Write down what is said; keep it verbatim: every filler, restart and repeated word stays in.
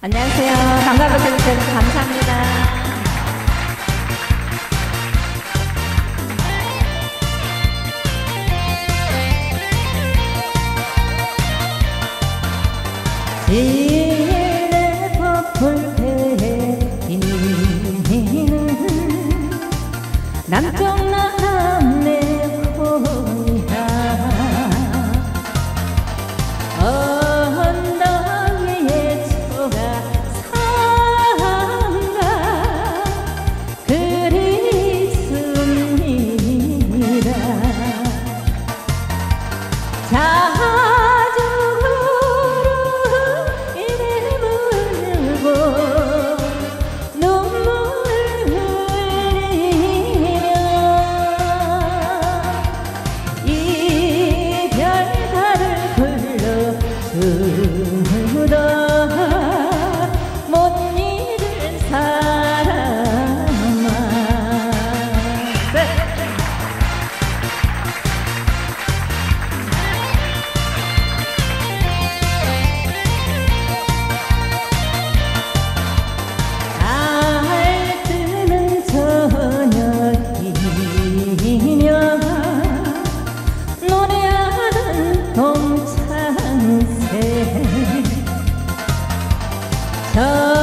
안녕하세요. 반갑게 해주셔서 감사합니다. 지혜의 퍼플 배기는 남쪽 남의 고향 언덕 위에 초가상가 그리습니다. 못 잊을 사람아 달 뜨는 저녁이면 노래하는 동창새 저